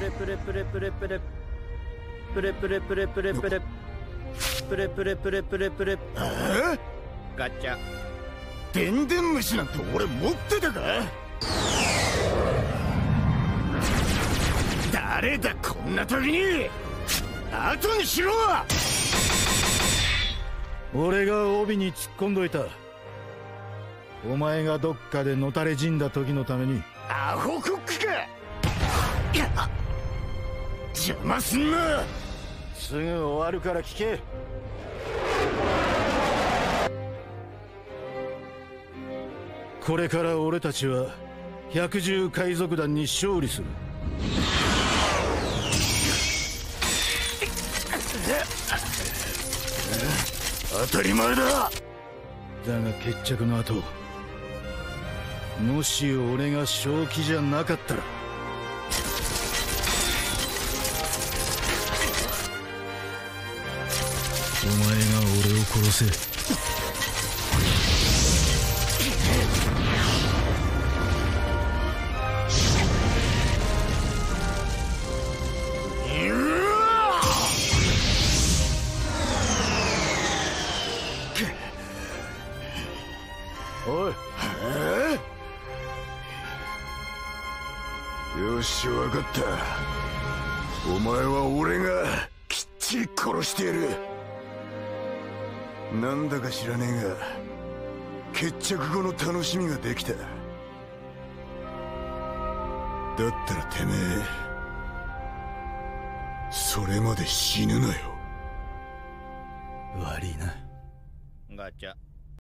レプレプレプレプレプレプレプレプレプレプレプレプレプレプレガチャ。 でんでん虫なんて俺持ってたか。誰だこんな時に。後にしろ。 俺が帯に突っ込んどいた。お前がどっかでのたれ死んだ時のために。 アホコックか。邪魔すんな。 すぐ終わるから聞け。これから俺たちは百獣海賊団に勝利する。 当たり前だ。 だが決着の後、もし俺が正気じゃなかったら、お前が俺を殺せ。おい。 よし、分かった。お前は俺がきっちり殺してやる。なんだか知らねえが決着後の楽しみができた。だったらてめえそれまで死ぬなよ。 悪いな。 ガチャ。